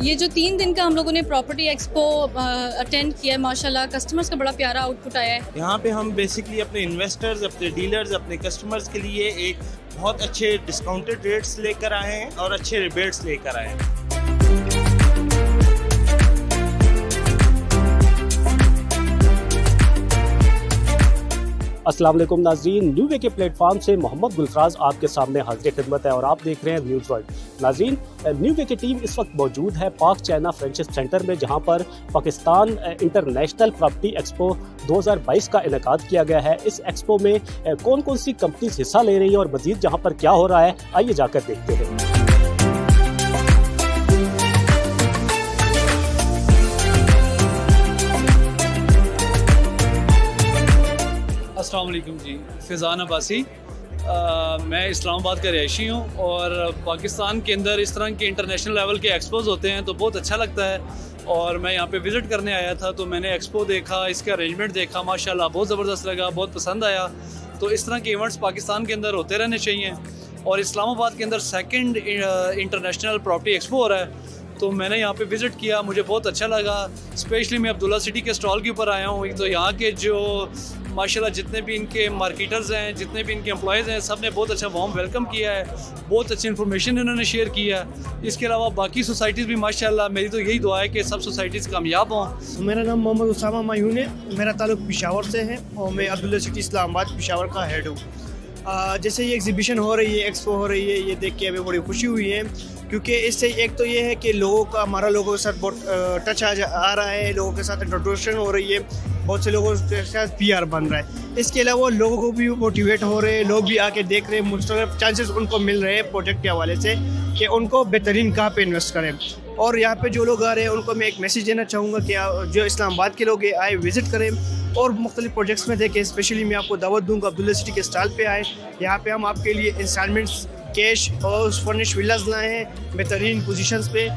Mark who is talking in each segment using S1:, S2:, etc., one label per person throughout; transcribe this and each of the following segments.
S1: ये जो 3 दिन का हम लोगों ने प्रॉपर्टी एक्सपो अटेंड किया है, माशाल्लाह कस्टमर्स का बड़ा प्यारा आउटपुट आया है।
S2: यहाँ पे हम बेसिकली अपने इन्वेस्टर्स, अपने डीलर्स, अपने कस्टमर्स के लिए एक बहुत अच्छे डिस्काउंटेड रेट्स लेकर आए हैं और अच्छे रिबेट्स लेकर आए हैं।
S3: अस्सलाम वालेकुम नाज़रीन, न्यू वे के प्लेटफॉर्म से मोहम्मद गुलफराज आपके सामने हाजिर खिदमत है और आप देख रहे हैं न्यूज़ वर्ल्ड। नाज़रीन, न्यू वे की टीम इस वक्त मौजूद है पाक चाइना फ्रेंडशिप सेंटर में, जहां पर पाकिस्तान इंटरनेशनल प्रॉपर्टी एक्सपो 2022 का इनेकाद किया गया है। इस एक्सपो में कौन कौन सी कंपनीज हिस्सा ले रही हैं और मज़ीद जहां पर क्या हो रहा है, आइए जाकर देखते हैं।
S4: अस्सलाम वालेकुम जी, फ़िज़ान अब्बासी। मैं इस्लामाबाद का रहायशी हूँ और पाकिस्तान के अंदर इस तरह के इंटरनेशनल लेवल के एक्सपोज होते हैं तो बहुत अच्छा लगता है। और मैं यहाँ पे विज़िट करने आया था तो मैंने एक्सपो देखा, इसका अरेंजमेंट देखा, माशाल्लाह बहुत ज़बरदस्त लगा, बहुत पसंद आया। तो इस तरह के इवेंट्स पाकिस्तान के अंदर होते रहने चाहिए। और इस्लामाबाद के अंदर सेकेंड इंटरनेशनल प्रॉपर्टी एक्सपो हो रहा है तो मैंने यहाँ पे विज़िट किया, मुझे बहुत अच्छा लगा। स्पेशली मैं अब्दुल्ला सिटी के स्टॉल के ऊपर आया हूँ। तो यहाँ के जो माशाल्लाह जितने भी इनके मार्केटर्स हैं, जितने भी इनके एम्प्लॉयज़ हैं, सब ने बहुत अच्छा वार्म वेलकम किया है, बहुत अच्छी इन्फॉर्मेशन इन्होंने शेयर किया है। इसके अलावा बाकी सोसाइटीज़ भी माशाल्लाह, मेरी तो यही दुआ है कि सब सोसाइटीज़ कामयाब हों।
S5: मेरा नाम मोहम्मद उसामा मायून है, मेरा ताल्लुक पेशावर से है और मैं अब्दुल्ला सिटी इस्लामाबाद पेशावर का हेड हूँ। जैसे ये एग्जीबिशन हो रही है, एक्सपो हो रही है, ये देख के हमें बड़ी खुशी हुई है क्योंकि इससे एक तो ये है कि लोगों का, हमारा लोगों के साथ बहुत टच आ रहा है, लोगों के साथ इंट्रोडक्शन हो रही है, बहुत से लोगों के साथ पीआर बन रहा है। इसके अलावा लोगों को भी मोटिवेट हो रहे हैं, लोग भी आके देख रहे हैं, मुख्तलिफ चांसेस उनको मिल रहे हैं प्रोजेक्ट के हवाले से कि उनको बेहतरीन कहाँ पे इन्वेस्ट करें। और यहाँ पे जो लोग आ रहे हैं उनको मैं एक मैसेज देना चाहूँगा कि जो इस्लामाबाद के लोग आए विज़िट करें और मुख्तलिफ प्रोजेक्ट्स में देखें। स्पेशली मैं आपको दावत दूँगा अब्दुल्ला सिटी के स्टॉल पे आए, यहाँ पे हम आपके लिए इंस्टॉलमेंट्स, कैश और फर्निश विलास लाए हैं बेहतरीन पोजीशंस पे।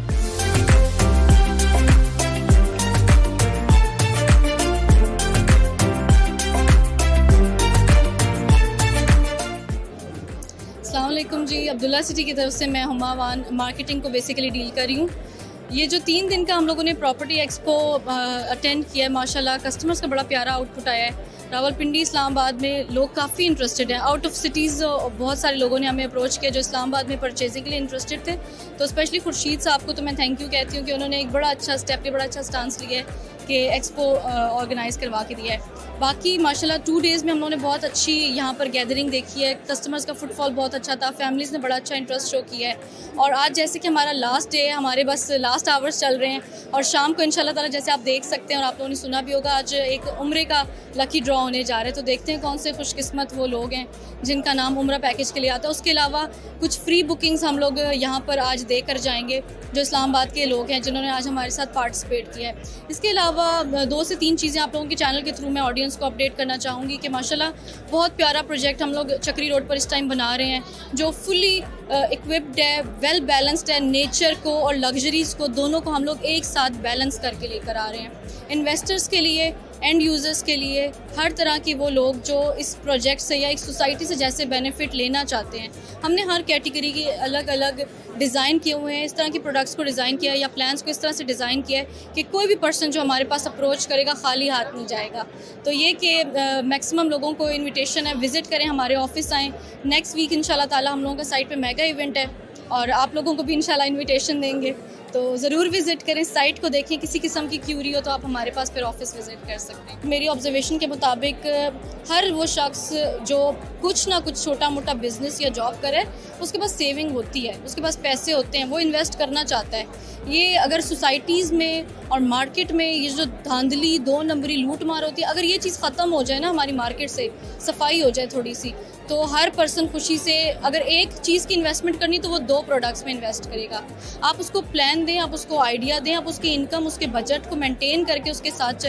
S1: अस्सलाम वालेकुम जी, अब्दुल्ला सिटी की तरफ से मैं हुमावान मार्केटिंग को बेसिकली डील कर रही हूँ। ये जो 3 दिन का हम लोगों ने प्रॉपर्टी एक्सपो अटेंड किया है, माशाल्लाह कस्टमर्स का बड़ा प्यारा आउटपुट आया है। रावलपिंडी, इस्लामाबाद में लोग काफ़ी इंटरेस्टेड हैं। आउट ऑफ सिटीज़ बहुत सारे लोगों ने हमें अप्रोच किया जो इस्लामाबाद में परचेजिंग के लिए इंटरेस्टेड थे। तो स्पेशली खुर्शीद साहब को तो मैं थैंक यू कहती हूँ कि उन्होंने एक बड़ा अच्छा स्टेप लिया, बड़ा अच्छा स्टांस लिया है कि एक्सपो ऑर्गेनाइज़ करवा के दिया है। बाकी माशाल्लाह 2 डेज़ में हम लोगों ने बहुत अच्छी यहाँ पर गैदरिंग देखी है, कस्टमर्स का फुटफॉल बहुत अच्छा था, फैमिलीज़ ने बड़ा अच्छा इंटरेस्ट शो किया है। और आज जैसे कि हमारा लास्ट डे है, हमारे बस लास्ट आवर्स चल रहे हैं और शाम को इंशाल्लाह ताला जैसे आप देख सकते हैं और आप लोगों ने सुना भी होगा, आज एक उम्रे का लकी ड्रॉ होने जा रहा है। तो देखते हैं कौन से खुशकिस्मत वो लोग हैं जिनका नाम उम्रा पैकेज के लिए आता है। उसके अलावा कुछ फ्री बुकिंग्स हम लोग यहाँ पर आज दे कर जाएंगे जो इस्लामाबाद के लोग हैं जिन्होंने आज हमारे साथ पार्टिसिपेट किया है। इसके अलावा 2 से 3 चीज़ें आप लोगों के चैनल के थ्रू मैं ऑडियंस को अपडेट करना चाहूँगी कि माशाल्लाह बहुत प्यारा प्रोजेक्ट हम लोग चक्री रोड पर इस टाइम बना रहे हैं जो फुली इक्विप्ड है, वेल बैलेंस्ड है। नेचर को और लग्जरीज़ को दोनों को हम लोग एक साथ बैलेंस करके लेकर आ रहे हैं। इन्वेस्टर्स के लिए, एंड यूज़र्स के लिए, हर तरह की वो लोग जो इस प्रोजेक्ट से या एक सोसाइटी से जैसे बेनिफिट लेना चाहते हैं, हमने हर कैटेगरी के अलग अलग डिज़ाइन किए हुए हैं। इस तरह के प्रोडक्ट्स को डिज़ाइन किया है या प्लान्स को इस तरह से डिज़ाइन किया है कि कोई भी पर्सन जो हमारे पास अप्रोच करेगा खाली हाथ नहीं जाएगा। तो ये कि मैक्सिमम लोगों को इन्विटेशन है, विज़िट करें, हमारे ऑफिस आएँ। नेक्स्ट वीक इंशाल्लाह ताला हम लोगों का साइट पे मेगा इवेंट है और आप लोगों को भी इंशाल्लाह इन्विटेशन देंगे, तो ज़रूर विज़िट करें, साइट को देखें। किसी किस्म की क्यूरी हो तो आप हमारे पास फिर ऑफिस विज़िट कर सकते हैं। मेरी ऑब्जर्वेशन के मुताबिक हर वो शख्स जो कुछ ना कुछ छोटा मोटा बिज़नेस या जॉब करे, उसके पास सेविंग होती है, उसके पास पैसे होते हैं, वो इन्वेस्ट करना चाहता है। ये अगर सोसाइटीज़ में और मार्केट में ये जो धांधली 2 नंबरी लूट मार होती है, अगर ये चीज़ ख़त्म हो जाए ना, हमारी मार्केट से सफाई हो जाए थोड़ी सी, तो हर पर्सन खुशी से अगर एक चीज़ की इन्वेस्टमेंट करनी तो वो 2 प्रोडक्ट्स में इन्वेस्ट करेगा। आप उसको प्लान दें, आप उसको आइडिया दें, आप उसकी इनकम, उसके बजट को मेंटेन करके उसके साथ चलें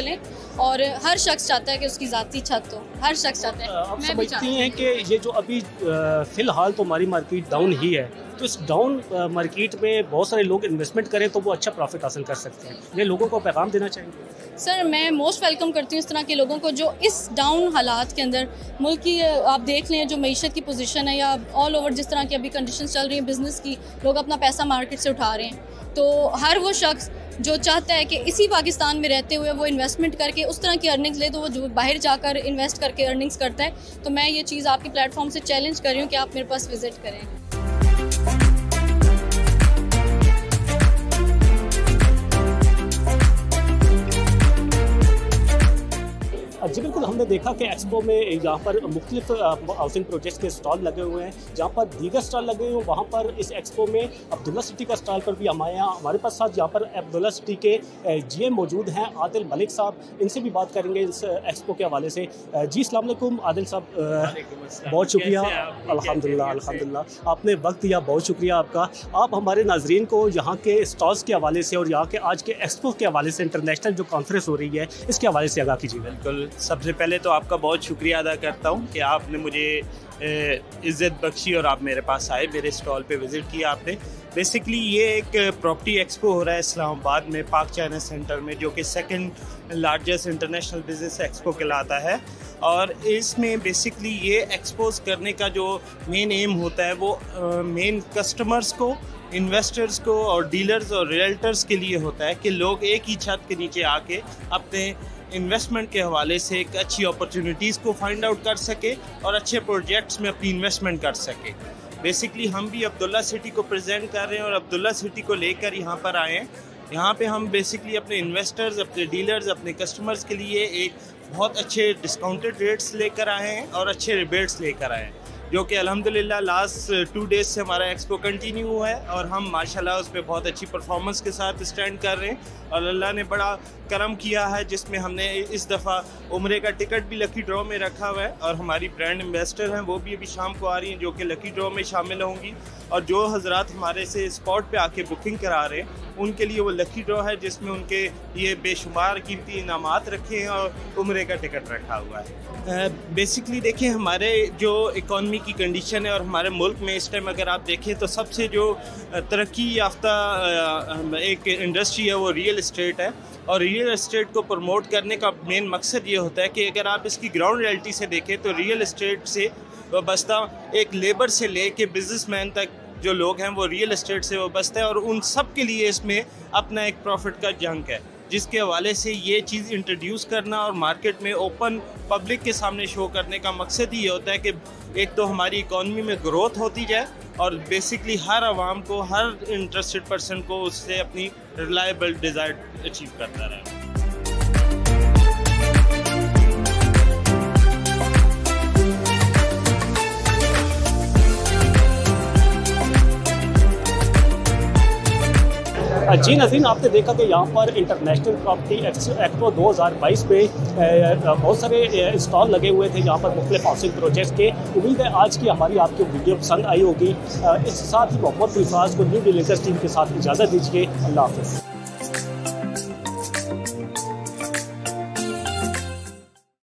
S1: और हर शख्स चाहता है कि उसकी ज़ाती छत हो, हर शख्स चाहता है।
S3: आप समझती हैं कि ये जो अभी फ़िलहाल तो हमारी मार्केट डाउन ही है, तो इस डाउन मार्केट में बहुत सारे लोग इन्वेस्टमेंट करें तो वो अच्छा प्रॉफिट हासिल कर सकते हैं, ये लोगों को पैगाम देना चाहिए?
S1: सर मैं मोस्ट वेलकम करती हूँ इस तरह के लोगों को जो इस डाउन हालात के अंदर मुल्क की आप देख लें जो मईशत की पोजीशन है या ऑल ओवर जिस तरह की अभी कंडीशंस चल रही हैं बिज़नेस की, लोग अपना पैसा मार्केट से उठा रहे हैं, तो हर वो शख्स जो चाहता है कि इसी पाकिस्तान में रहते हुए वो इन्वेस्टमेंट करके उस तरह की अर्निंग्स ले, तो वो जो बाहर जाकर इन्वेस्ट करके अर्निंग्स करता है, तो मैं ये चीज़ आपके प्लेटफॉर्म से चैलेंज कर रही हूँ कि आप मेरे पास विज़िट करें।
S3: जी बिल्कुल, हमने देखा कि एक्सपो में यहाँ पर मुख्तलिफ हाउसिंग प्रोजेक्ट्स के स्टॉल लगे हुए हैं, जहाँ पर दीगर स्टॉल लगे हुए हैं वहाँ पर इस एक्सपो में अब्दुल्ला सिटी का स्टॉल पर भी हमारे पास साथ यहाँ पर अब्दुल्ला सिटी के GM मौजूद हैं आदिल मलिक साहब, इनसे भी बात करेंगे इस एक्सपो के हवाले से। जी अस्सलाम वालेकुम आदिल साहब, बहुत शुक्रिया। अल्हम्दुलिल्लाह आपने वक्त दिया, बहुत शुक्रिया आपका। आप हमारे नाजरीन को यहाँ के स्टॉल्स के हवाले से और यहाँ के आज के एक्सपो के हवाले से, इंटरनेशनल जो कॉन्फ्रेंस हो रही है, इसके हवाले से आगाह कीजिए।
S2: बिल्कुल, सबसे पहले तो आपका बहुत शुक्रिया अदा करता हूँ कि आपने मुझे इज़्ज़त बख्शी और आप मेरे पास आए, मेरे स्टॉल पे विज़िट किया आपने। बेसिकली ये एक प्रॉपर्टी एक्सपो हो रहा है इस्लामाबाद में पाक चाइना सेंटर में, जो कि second largest international business expo कहलाता है। और इसमें बेसिकली ये एक्सपोज करने का जो मेन एम होता है वो मेन कस्टमर्स को, इन्वेस्टर्स को और डीलर्स और रियल्टर्स के लिए होता है कि लोग एक ही छत के नीचे आके अपने इन्वेस्टमेंट के हवाले से एक अच्छी अपॉर्चुनिटीज़ को फाइंड आउट कर सके और अच्छे प्रोजेक्ट्स में अपनी इन्वेस्टमेंट कर सके। बेसिकली हम भी अब्दुल्ला सिटी को प्रेजेंट कर रहे हैं और अब्दुल्ला सिटी को लेकर यहाँ पर आए हैं। यहाँ पे हम बेसिकली अपने इन्वेस्टर्स, अपने डीलर्स, अपने कस्टमर्स के लिए एक बहुत अच्छे डिस्काउंटेड रेट्स लेकर आए हैं और अच्छे रिबेट्स लेकर आए हैं, जो कि अल्हम्दुलिल्लाह लास्ट 2 डेज़ से हमारा एक्सपो कंटिन्यू हुआ है और हम माशाल्लाह उस पर बहुत अच्छी परफॉर्मेंस के साथ स्टैंड कर रहे हैं। और अल्लाह ने बड़ा करम किया है जिसमें हमने इस दफ़ा उम्रे का टिकट भी लकी ड्रॉ में रखा हुआ है और हमारी ब्रांड इन्वेस्टर हैं वो भी अभी शाम को आ रही हैं जो कि लकी ड्रॉ में शामिल होंगी। और जो हजरात हमारे से स्पॉट पे आके बुकिंग करा रहे हैं उनके लिए वो लकी ड्रॉ है जिसमें उनके लिए बेशुमार कीमती इनामात रखे हैं और उम्रे का टिकट रखा हुआ है। बेसिकली देखिए, हमारे जो इकॉनमी की कंडीशन है और हमारे मुल्क में इस टाइम अगर आप देखें तो सबसे जो तरक्की याफ्ता एक इंडस्ट्री है वो रियल इस्टेट है। और रियल इस्टेट को प्रमोट करने का मेन मकसद ये होता है कि अगर आप इसकी ग्राउंड रियलिटी से देखें तो रियल इस्टेट से वाबस्ता एक लेबर से ले के बिजनेसमैन तक जो लोग हैं वो रियल इस्टेट से वाबस्ता है और उन सब के लिए इसमें अपना एक प्रॉफिट का जंक है, जिसके हवाले से ये चीज़ इंट्रोड्यूस करना और मार्केट में ओपन पब्लिक के सामने शो करने का मकसद ही ये होता है कि एक तो हमारी इकॉनमी में ग्रोथ होती जाए और बेसिकली हर आवाम को, हर इंटरेस्टेड पर्सन को उससे अपनी रिलायबल डिज़ायर अचीव करता रहे।
S3: जी नाज़रीन, आपने देखा कि यहाँ पर इंटरनेशनल प्रॉपर्टी एक्सपो 2022 पे बहुत सारे स्टॉल लगे हुए थे यहाँ पर मुख्तलिफ हाउसिंग प्रोजेक्ट्स के। उम्मीद है आज की हमारी आपकी वीडियो पसंद आई होगी। इस साथ ही मोहम्मद गुलफराज को न्यू डीलर्स टीम के साथ इजाज़त दीजिए। अल्लाह हाफ़िज़।